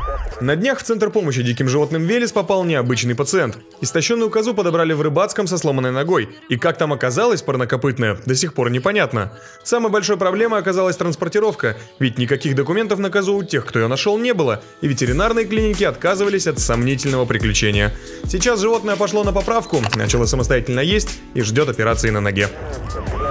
На днях в Центр помощи диким животным Велес попал необычный пациент. Истощенную козу подобрали в Рыбацком со сломанной ногой. И как там оказалась парнокопытная, до сих пор непонятно. Самой большой проблемой оказалась транспортировка, ведь никаких документов на козу у тех, кто ее нашел, не было, и ветеринарные клиники отказывались от сомнительного приключения. Сейчас животное пошло на поправку, начало самостоятельно есть и ждет операции на ноге.